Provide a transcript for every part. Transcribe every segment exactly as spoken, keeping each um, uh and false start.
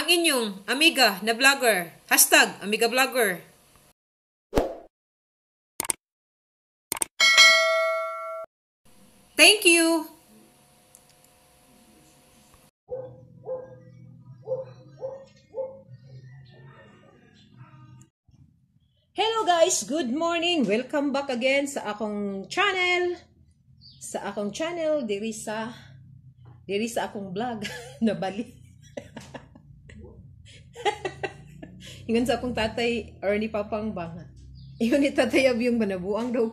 inyong amiga na vlogger. Hashtag Amegavlogger. Thank you! Hello guys! Good morning! Welcome back again sa akong channel. Sa akong channel, diri sa diri sa akong vlog na bali. Ingon sa akong tatay or ni papang banga. Iyon ni tatay yung manabuang daw ko.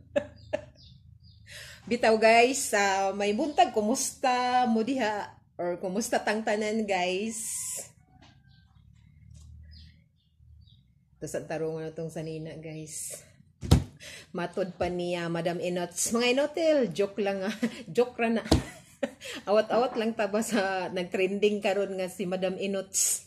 Bitaw guys, uh, may buntag, kumusta mo diha? Or kumusta tang tanan guys? Tapos ang tarungan na itong sanina guys. Matod pa niya, Madam Inots. Mga Inotel, joke lang ah. Joke ra na. Awat-awat lang taba sa nag-trending karon nga si Madam Inots.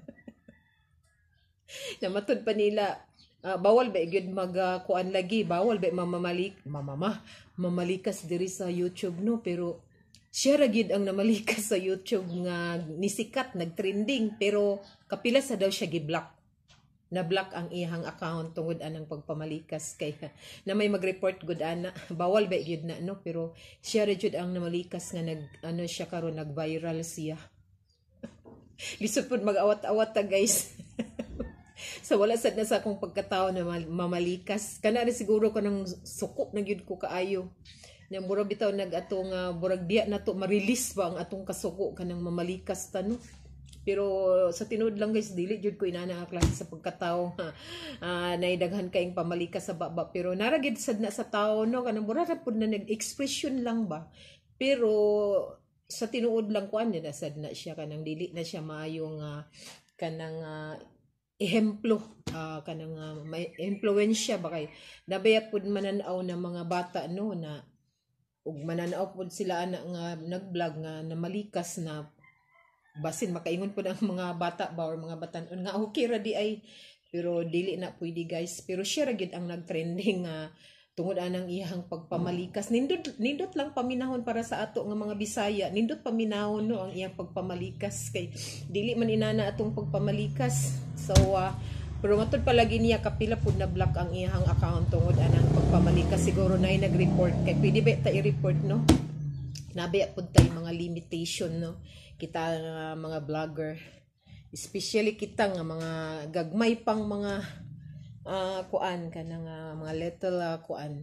Na matod pa nila. Uh, bawal ba gyud mag-kuan uh, lagi, bawal ba mamamalik, mamama, mamalikas diri sa YouTube no, pero siya ra gyud ang namalikas sa YouTube nga nisikat, nag-trending, pero kapila sa daw siya gi-block. Na-block ang iyang account tungod anang pagpamalikas kay na may mag-report gud ana, bawal ba gyud na no, pero siya ra gyud ang namalikas nga nag ano siya karon, nag-viral siya. Lisod pud mag-awat-awat ta guys. So wala sad na sa akong pagkatao na mamalikas. Kana rin siguro ko ng suko na gyud ko kaayo. Na mura bitaw nag-ato nga burag diya na to ma-release ba ang atong kasuko kanang mamalikas ta no. Pero sa tinuod lang guys, dili jud ko inana nga klase sa pagkatao. Uh, naidaghan kayong pamalikas sa baba, pero naragid sad na sa tao no, kanang mura ra pud na nag-expression lang ba. Pero sa tinuod lang kuan na sad na siya, kanang dili na siya maayong uh, kanang uh, ehemplo, uh, kanang uh, may influensya ba kay nabaya pud mananaw na mga bata no, na ug mananaw pud sila ana nga nag-vlog nga na malikas na basin makaingon pud ang mga bata ba or mga batan-on nga okay ra di ay, pero dili na pwede guys. Pero siya ra gyud ang nag-trending nga uh, tungod anang iyang pagpamalikas. Nindot nindot lang paminahon para sa ato nga mga Bisaya, nindot paminahon no ang iyang pagpamalikas kay dili man inana atong pagpamalikas. So uh, pero matud palagi niya kapila pud na block ang iyang account tungod anang pagpamalikas. Siguro nay nag-report kay pwede ba ta i-report no, nabaya pud tay mga limitation no kita nga uh, mga vlogger, especially kita nga mga gagmay pang mga uh, kuan kanang uh, mga little uh, kuan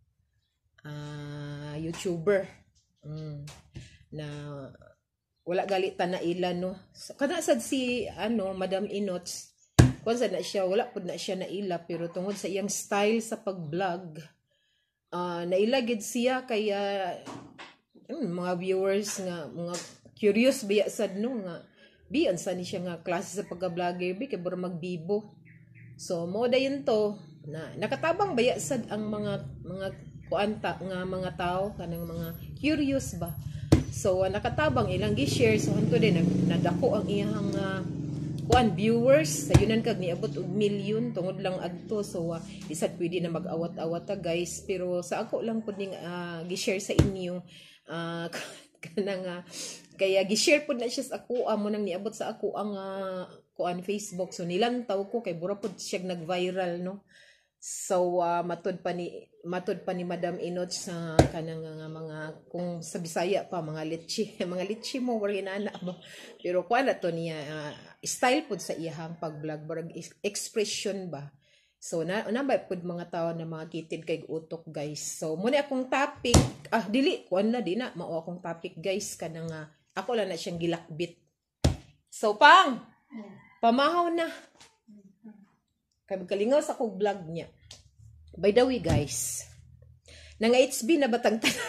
uh, YouTuber mm, na wala galit ta na ila no. So, kana sad si ano Madam Inots kun sad na siya, wala pud na siya na ila, pero tungod sa iyang style sa pag-vlog uh, naila gid siya kaya um, mga viewers nga mga curious biya sad no nga biyan sa ni siya nga klase sa pagka-vlogger bi kay bura magbibo. So mo dayon to na nakatabang baya sad ang mga mga kuanta nga mga tao kanang mga curious ba. So uh, nakatabang ilang gi-share, so hanto din nadako ang iyang uh, kuan viewers sayunan kag niabot og milyon tungod lang adto. So uh, isad pwede na mag-awat-awat ta guys, pero sa ako lang pud ning uh, gi-share sa inyo uh, kanang uh, kaya gi-share pud na siya sa ako amo nang niabot sa ako ang uh, kuan Facebook. So nilantaw ko kay bura pud siya nag-viral no. So uh, matud pa ni matud pa ni Madam Inots sa uh, kanang uh, mga kung sa Bisaya pa mga litchi mga litchi mo wala inana ba, pero kuan to niya uh, style pud sa iyang pag-vlog barag expression ba. So na nabay pud mga tao na mga kitid kay utok guys. So muna akong topic ah dili kuan na di na mao akong topic guys kanang uh, ako lang na siyang gilakbit. So pang pamahaw na kay kalingaw sa kog vlog niya. By the way guys, nang H B na batang tanan.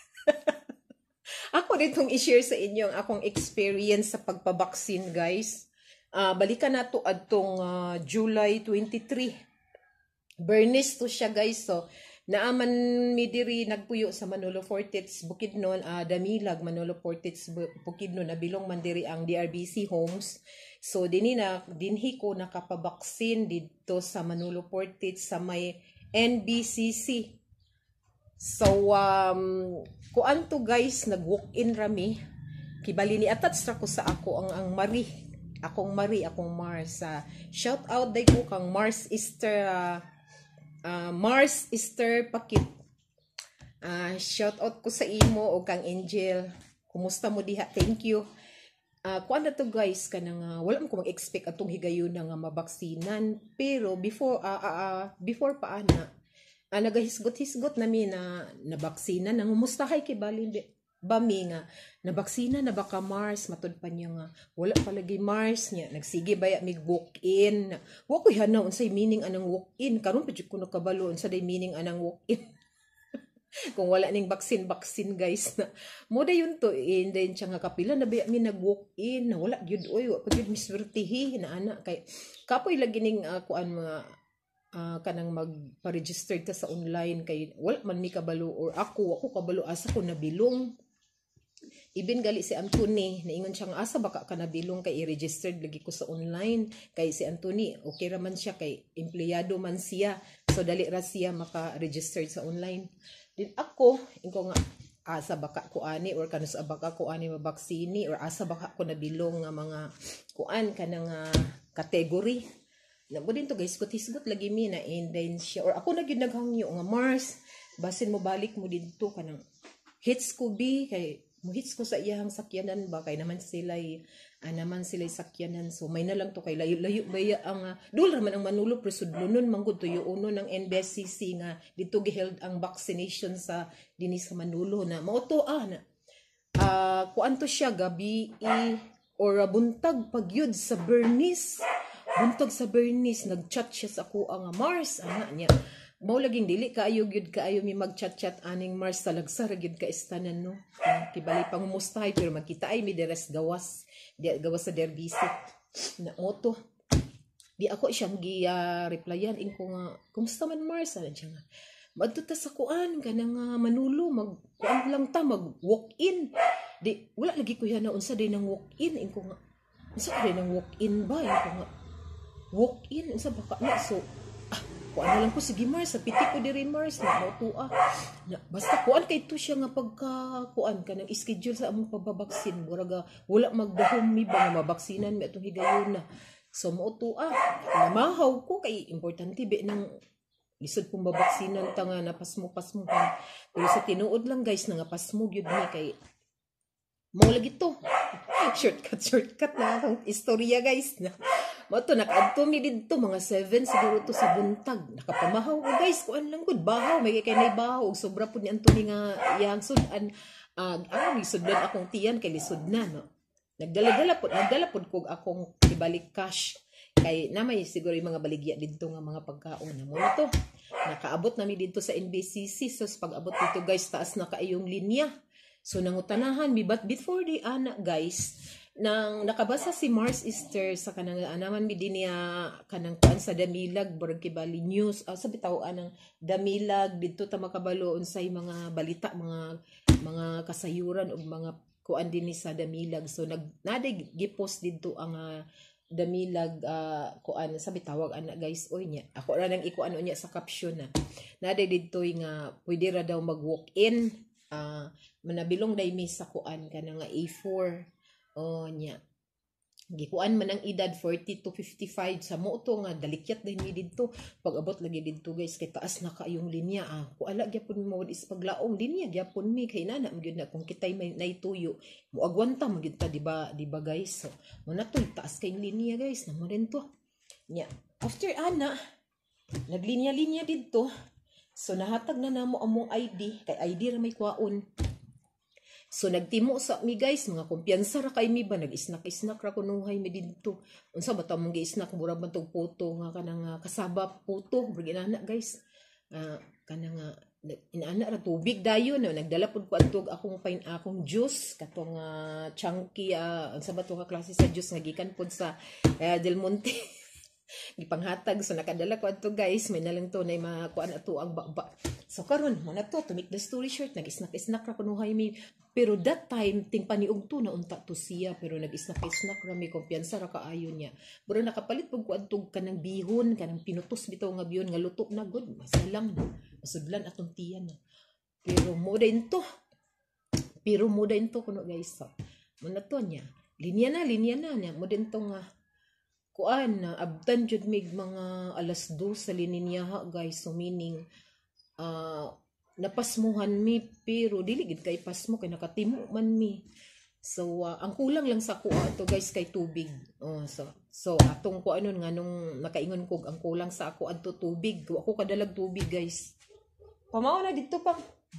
Ako ditong i-share sa inyo ang akong experience sa pagpabaksin guys. Uh, balikan na to adtong uh, July twenty-three. Bernis to siya guys. So naaman mi diri nagpuyo sa Manolo Fortits Bukidnon, uh, Damilag Manolo Fortits Bukidnon, nabilong man diri ang D R B C Homes. So dinhi na dinhi ko nakapabaksin dito sa Manolo Fortits sa may N B C C. So um kuan to guys, nag walk in rami kibali ni attach ra ko sa ako ang ang mari akong Marie, akong Mars. Uh, shout out day ko kang Mars Easter, uh, uh, Mars Easter Pakit. Uh, shout out ko sa imo o kang Angel. Kumusta mo diha? Thank you. Uh, kuan na to guys, kanang uh, wala mo ko mag-expect atong higayon na nga mabaksinan. Pero before, uh, uh, uh, before pa ana, uh, nagahisgot-hisgot namin na nabaksinan. Nangumustahay kay Bali Bami nga, nabaksina na baka Mars, matod pa niya nga, wala palagi Mars niya, nagsige baya mig walk-in. Wa ko hanaw unsay meaning anang walk-in, karon pa jud ko nakabalo unsa day meaning anang walk-in. Kung wala ning baksin-baksin guys na. Mo dayon to, and then siya nga kapila na baya mi nag-walk-in, na wala gyud oy, wa pa gyud miswertihi na ana kay kapoy lagi ning uh, kuan mga uh, kanang magpa-register ta sa online kay wala man mi kabalo or ako ako kabalo asa ko nabilong. Ibin gali si Anthony, naingon siya nga asa baka ka nabilong kay i-registered lagi ko sa online. Kay si Anthony, okay raman siya kay empleyado man siya. So dali ra siya maka-registered sa online. Din ako, inko nga asa baka ko ani or kanus baka ko ani mabaksini or asa baka ko nabilong nga mga kuan kanang uh, category. Nabo din to guys, kutisgot lagi mi na and then siya or ako na gyud naghangyo nga Mars, basin mo balik mo didto kanang hits ko bi kay mo hits ko sa iyang sakyanan ba kay naman sila ah, naman sila sakyanan so may na lang to kay layo-layo baya ang uh, dul man ang Manulo presudlonon manggod tuyo uno ng N B S C C nga dito giheld ang vaccination sa dinis sa Manulo na mao to ah na uh, kuan to siya gabi i, or uh, buntag pagyud sa Bernice buntag sa Bernice nagchat siya sa ako ang uh, Mars ana niya mao laging dili kaayo gyud kaayo mi magchat-chat aning Mars talagsa ra gyud ka istanan no kibali pangumustahay pero makita ay mi deres gawas di gawas sa derbisit na moto di ako siyang gi uh, replyan in ko nga kumusta man Mars ana siya nga madto ta sa kuan kanang uh, Manulo mag kuan lang ta mag walk in di wala lagi ko yana unsa day nang walk in in ko nga unsa day nang walk in ba in ko nga walk in unsa baka na so kuan na lang ko sige Mars sa piti ko diri Mars na mautua na basta kuan kay to siya nga pagka kuan kanang schedule sa among pababaksin muraga wala magdahom mi ba nga mabaksinan mi atong higayon na so mautua namahaw ko kay importante be nang lisod pong babaksinan ta nga napasmo-pasmo pero sa tinuod lang guys na nga pasmo gyud mi kay mo lagi to shortcut shortcut na akong istorya guys na mato nakadto mi didto mga seven siguro to sa buntag nakapamahaw ko guys kuan lang gud bahaw may kay nay bahaw sobra pud ni Anthony nga iyang sudan uh, ah lisudlan akong tiyan kay lisod na no nagdala-dala pud nagdala pud kog akong ibalik cash kay namay siguro yung mga baligya didto nga mga pagkaon na mo to nakaabot nami didto sa N B C C so pag-abot dito guys taas na kaayong linya so nangutanahan mi but before the ana guys nang nakabasa si Mars Easter sa kanang anaman mi din niya kanang kuan sa Damilag Burag Kibali News uh, sa bitaw anang Damilag didto ta makabalo unsay mga balita mga mga kasayuran ug mga kuan din sa Damilag so nag naday gipost didto ang uh, Damilag uh, kuan sa bitawag ana guys oy nya ako ra nang ikuan unya sa caption na naday didto nga pwede ra daw mag walk in uh, manabilong day mi sa kuan kanang A four oh nya gikuan man ang edad forty to fifty-five sa mo to nga dalikyat din mi didto pag-abot lagi didto guys kay taas na kaayong linya ah kuala gyapon mo is paglaom linya gyapon mi kay nana gyud na kung kitay may naituyo mo agwanta mo gyud ta di ba di ba guys so mo na to taas kay linya guys na mo rin to nya after ana naglinya-linya didto so nahatag na namo among I D kay I D ra may kwaon. So nagtimo sa mi guys mga kumpiyansa ra kay mi ba nag-snack-snack ra kunuhay mi didto. Unsa ba ta mong gi-snack mura man tog photo nga kanang uh, kasaba photo inana guys. Uh, kanang uh, inana ra tubig dayon no nagdala pud ko adtog akong fine akong juice katong uh, chunky uh, unsa ba to ka klase sa juice nga gikan pud sa uh, Del Monte. Gipanghatag so nakadala ko adto guys may nalang to nay makuan ato ang baba. So karon mo na to to make the story short nag-snack-snack ra kunuhay mi pero that time ting paniog to na unta to siya pero nag-snack-snack ra mi kumpiyansa ra kaayo niya. Pero nakapalit pug ko adtog kanang bihon kanang pinutos bitaw nga bihon nga luto na good masalang na masudlan atong tiyan na. Pero mo din to pero mo din to kuno guys so mo na to niya linya na linya na nya mo din to nga kuan na abtan jud mig mga alas dos sa lininyaha guys, so meaning uh, napasmuhan mi pero dili gid kay pasmo kay nakatimo man mi. So uh, ang kulang lang sa kuha to guys kay tubig. Oh, so so atong ko anon nga nung nakaingon kog ang kulang sa ako adto tubig. Ako kadalag tubig guys. Pamao na dito pa.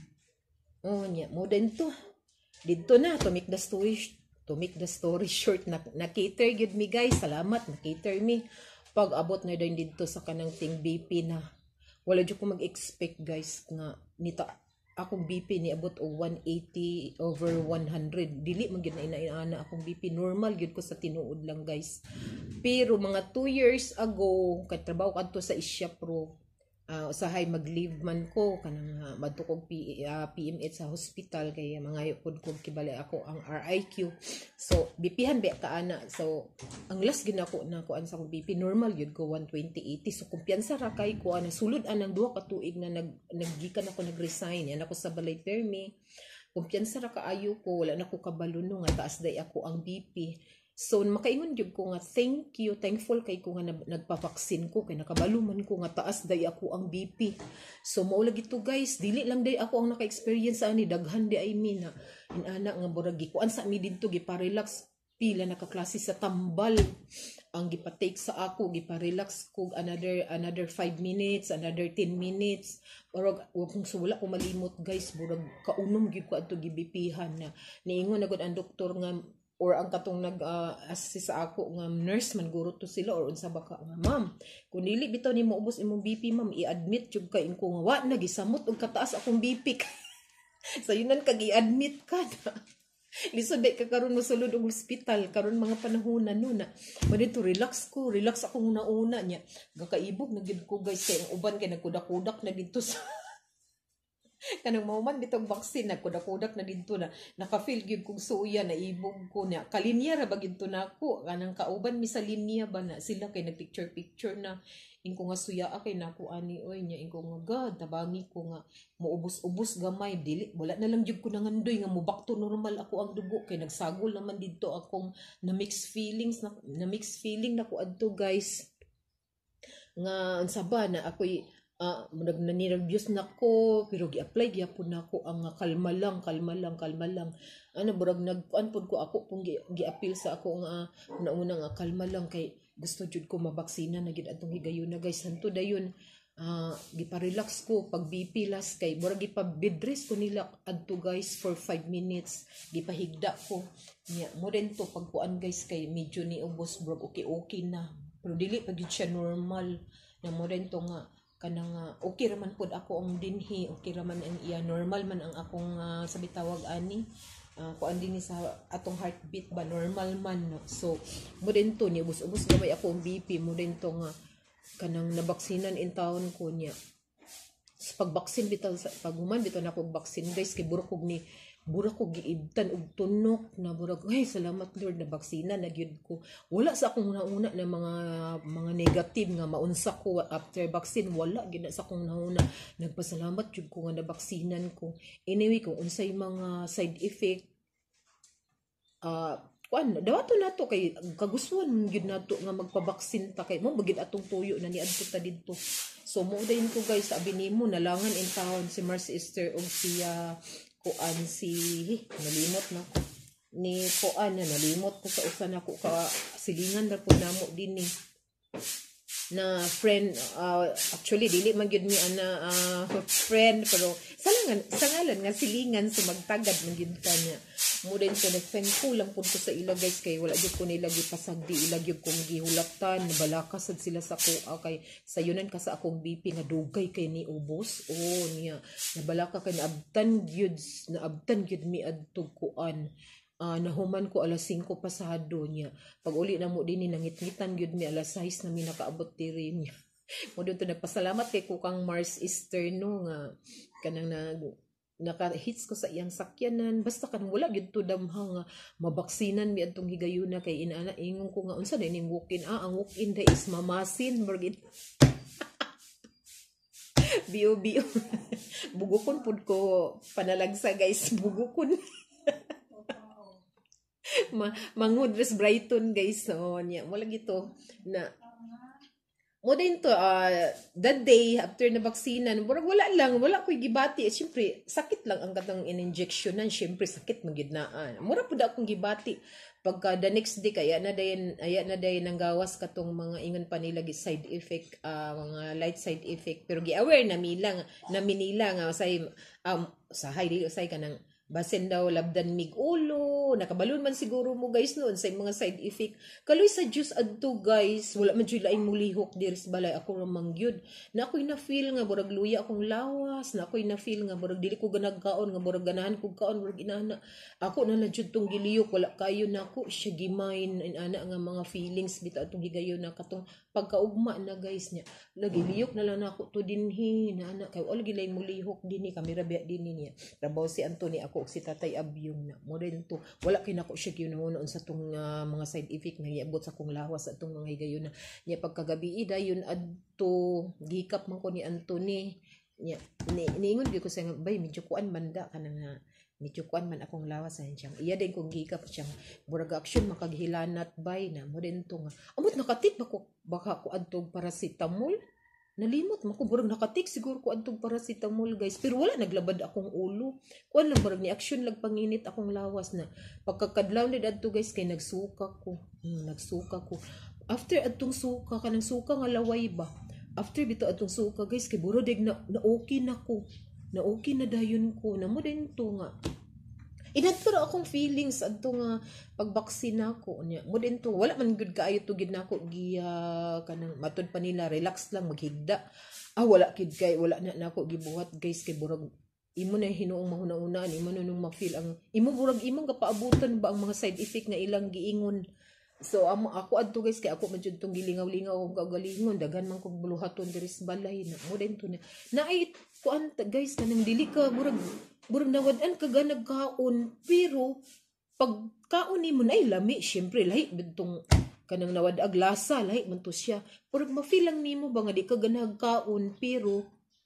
Oh nya mo din to. Dito na to make the story to make the story short na, na cater gyud mi guys. Salamat na cater mi. Pag abot na din dito sa kanang ting B P na wala jud ko mag-expect guys nga nita akong B P ni abot og one eighty over one hundred. Dili man gyud na inaana akong B P, normal gyud ko sa tinuod lang guys. Pero mga two years ago katrabaho kadto sa Isya Pro, uh, usahay mag-leave man ko kanang uh, madto kog P, uh, P M H sa hospital kay mangayo pod kog kibali ako ang R I Q. So B P han be ka ana. So ang last gyud nako na kuan sa akong B P normal gyud ko one twenty eighty. So kumpiyansa ra kay ko ana sulod anang duha ka tuig na nag naggikan ako nag-resign yan ako sa balay permi. Kumpiyansa ra kaayo ko, wala na ko kabalo no nga taas day ako ang B P. So makaingon gyud ko nga thank you, thankful kay ko nga nagpa-vaccine ko kay nakabalo man ko nga taas day ako ang B P. So mao lagi to guys, dili lang day ako ang naka-experience ani daghan di ay mi na inana nga murag gikuan sa mi didto gipa-relax pila nakaklase sa tambal ang gipatake sa ako gipa-relax ko another another five minutes another ten minutes or kung wala ko malimot guys murag kaunom gyud ko adto gibipihan na niingon na gud ang doktor nga or ang katong nag uh, assist sa ako nga nurse man guro to sila or unsa baka nga ma'am kung dili bitaw nimo ubos imong B P ma'am i-admit jud kay inko nga wa na gisamot og kataas akong B P. Sa yunan kag i-admit ka na. Lisod day ka karon mosulod og ospital karon mga panahonan no na. Madito relax ko, relax ako una-una nya. Gakaibog na gid ko guys kay ang uban kay nagkudak-kudak na dito sa kanang mauman bitong vaccine nagkudak-kudak na dito na naka-feel gyud kog suya na ibog ko na kalinya ra ba gidto nako kanang kauban mi sa linya ba na sila kay nagpicture picture na ingko nga suya kay nako ani oy nya ingko nga god tabangi ko nga muubos-ubos gamay dili wala na lang jud ko nangandoy nga mo back to normal ako ang dugo kay nagsagol naman didto akong na mixed feelings na, na mixed feeling nako adto guys nga unsa ba na ako'y ah uh, nag-nervous na ko pero gi-apply gyapon nako ang uh, kalma lang kalma lang kalma lang ano burag nagkuan pod ko ako pong gi-appeal sa ako nga uh, una-una nga kalma lang kay gusto jud ko mabaksina na gid atong higayon na guys hanto dayon uh, gipa-relax ko pag B P last kay burag gipa-bed rest ko nila adto guys for five minutes gipahigda ko nya mo din to pagkuan guys kay medyo ni ubos burag okay okay na pero dili pa gid siya normal na mo din to nga kanang uh, okay raman pod ako ang dinhi okay raman ang iya normal man ang akong uh, sabi tawag ani uh, kuan dinhi sa atong heartbeat ba normal man no? So mo din to ni ubos-ubos gamay ako ang B P mo din to nga kanang nabaksinan in town ko niya sa pagbaksin bitaw sa paghuman bitaw na kog baksin guys kay burok kog ni burok kog giibtan og tunok na burok ay salamat Lord na baksina na gyud ko wala sa akong nauna na mga mga negative nga maunsa ko after vaccine wala gid sa akong nauna nagpasalamat jud ko nga nabaksinan ko anyway kung unsay mga side effect uh, kuan dawato nato kay kagustuhan gyud nato nga magpabaksin ta kay mo bagid atong tuyo na niadto ta didto so mo din ko guys sabi nimo nalangan in town si Mars Esther og siya kuan si nalimot na ko ni kuan na nalimot ko sa usa nako ka silingan ra pud namo dinhi na friend uh, actually dili man gyud mi ana uh, friend pero salangan sangalan nga silingan so magtagad man gyud kanya mo din ko nag-friend ko lang pud ko sa ila guys kay wala gyud ko nila gipasagdi ila gyud kong gihulatan nabalaka sad sila sa kuha kay sayunan ka sa akong B P nga dugay kay ni ubos oh niya nabalaka kay naabtan gyud naabtan gyud mi adto kuan Uh, nahuman ko alas singko pasado niya. Pag uli na mo din ni nangitngitan gyud mi alas sais na mi nakaabot diri niya. Mo dito nagpasalamat kay kukang Mars Easter no nga kanang na naka-hits ko sa iyang sakyanan basta kanang wala gyud to damha nga mabaksinan mi adtong higayuna kay inaana ingon ko nga unsa din ning walk-in ah ang walk-in da is mamasin bergit. Bio bio. Bugukon pud ko panalagsa guys bugukon. Ma mangudres Brighton guys so nya wala gito na mo din to uh, that day after na baksinan murag wala lang wala koy gibati eh, syempre sakit lang ang katong in-injectionan syempre sakit magidnaan mura pud akong gibati pagka the next day kaya na dayon aya na dayon nang gawas katong mga ingon pa nila side effect uh, mga light side effect pero gi-aware na milang na minila nga say um sa high dili usay kanang basin daw labdan mig ulo nakabalon man siguro mo guys noon sa mga side effect kaloy sa juice adto guys wala man jud laing mulihok diri sa balay ako ra mangyud na ako'y na feel nga burag luya akong lawas na ako'y na feel nga burag dili ko ganag kaon nga burag ganahan ko kaon burag inana ako na lang jud tong giliyok wala kayo na ako siya gimain ana nga mga feelings bitaw atong gigayon na katong pagkaugma na guys nya lagi liyok na lang ako to dinhi na ana kay wala gilay mulihok dinhi kamera biya dinhi niya trabaho si Anthony ako si Tatay Abyong na mo rin to wala kinako siya ginunon sa tong uh, mga side effect nga iabot sa kong lawas atong mga higayon na nya pagkagabi ida yun adto gikap man ko ni Anthony nya ni, niingon gyud ko sa bay medyo kuan manda kanang nga medyo kuan man akong lawas sa siyang iya din kong gikap siyang burag action makaghilanat bay na mo rin to nga amot nakatit bako baka ko adtong paracetamol nalimot mo ko burag nakatik siguro ko adtong paracetamol guys pero wala naglabad akong ulo kuan lang burag ni action lag panginit akong lawas na pagkakadlaw ni adto guys kay nagsuka ko hmm, nagsuka ko after adtong suka kanang suka nga laway ba after bito adtong suka guys kay burag na, na okay na ko na okay na dayon ko na mo din to nga inadto akong feelings adto nga pagbaksin nako nya mo din to wala man good kaayo to gid nako giya kanang matud pa nila relax lang maghigda ah wala kid kay wala na nako gibuhat guys kay burag imo na hinuong mahuna-unaan imo na nung ma-feel ang imo burag imong gapaabutan ba ang mga side effect nga ilang giingon so amo ako adto guys kay ako man jud tong gilingaw-lingaw og kagalingon daghan man kog buluhaton diri sa balay na mo din to na naay kuan guys kanang dili ka burag burag nawad-an ka ganag kaon pero pag kaon nimo nay lami syempre lahi bidtong kanang nawad ag lasa lahi man to siya burag ma-feel lang nimo ba nga di ka ganag kaon pero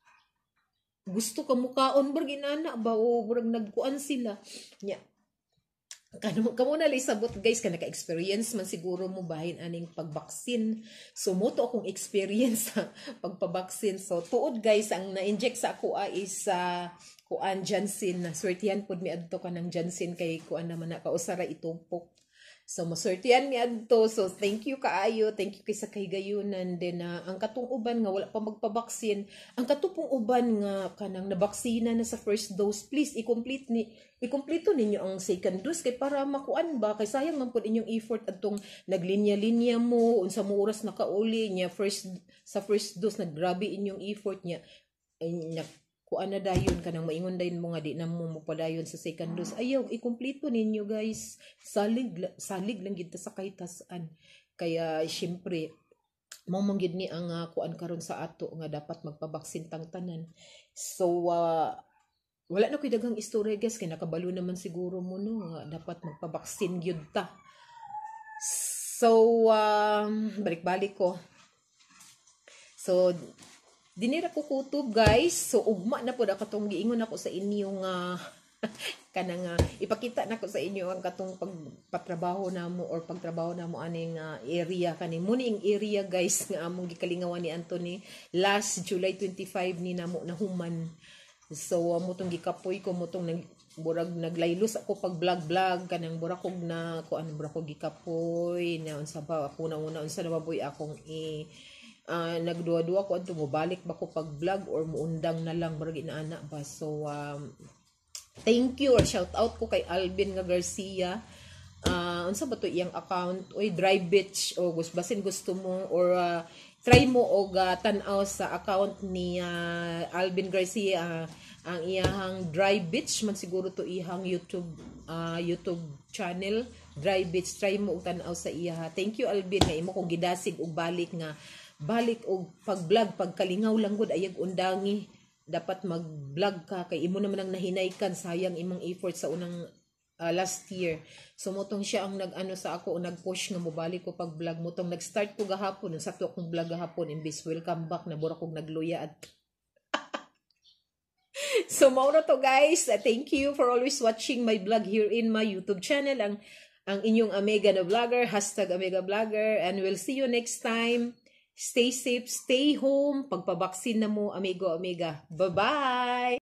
gusto ka mo kaon burag inana ba o burag nagkuan sila nya kamo kamo na lisabot guys ka naka-experience man siguro mo bahin aning pagbaksin so mo to akong experience sa pagpabaksin so tuod guys ang na-inject sa ako ah, is uh, kuan Janssen na swertihan pud mi adto kanang Janssen kay kuan naman na kausara itumpok so maswertihan mi adto so thank you kaayo thank you kay sa kahigayunan then uh, ang katong uban nga wala pa magpabaksin ang katupong uban nga kanang nabaksina na sa first dose please i-complete ni i-kompleto ninyo ang second dose kay para makuan ba kay sayang man pud inyong effort adtong naglinya-linya mo unsa mo oras nakauli nya first sa first dose naggrabe inyong effort nya ay kuan na dayon kanang maingon dayon mo nga di na mo mopadayon sa second dose ayaw ikumpleto ninyo guys salig salig lang gid ta sa kahitasan kaya syempre mao man gid ni ang uh, kuan karon sa ato nga dapat magpabaksin tang tanan so uh, wala na koy daghang istorya guys kay nakabalo naman siguro mo no nga dapat magpabaksin gyud ta so um, balik-balik ko so dinira ko kutob guys so ugma na pud katong giingon ako sa inyo nga kanang uh, ipakita nako sa inyo ang katong pagpatrabaho namo or pagtrabaho namo aning uh, area kani mo ning area guys nga among gikalingawan ni Anthony last July twenty-five ni namo nahuman so uh, mo tong gikapoy ko mo tong nag burag naglaylos ako pag vlog vlog kanang burag kog na ko ano burag kog gikapoy na unsa ba ako na una unsa na baboy akong i Uh, nagduwa-duwa ko adto mo balik ba ko pag vlog or muundang na lang barag inaana ba so um, thank you or shout out ko kay Alvin nga Garcia uh, unsa ba to iyang account oy dry beach o gusto basin gusto mo or uh, try mo og uh, tan-aw sa account ni uh, Alvin Garcia uh, ang iyang dry beach man siguro to iyang YouTube uh, YouTube channel dry beach try mo og tan-aw sa iya thank you Alvin nga imo kong gidasig og balik nga balik og pag-vlog pagkalingaw lang gud ayag undangi dapat mag-vlog ka kay imo naman ang nahinaykan sayang imong effort sa unang uh, last year so motong siya ang nag-ano sa ako nag-push nga mobalik ko pag-vlog motong nag-start ko gahapon ang sakto akong vlog gahapon imbis welcome back na bura kog nagluya at so mao na to guys thank you for always watching my vlog here in my YouTube channel ang ang inyong Amegano Vlogger, hashtag Amegavlogger, and we'll see you next time. Stay safe, stay home. Pagpabaksin na mo, amigo, amiga. Bye-bye!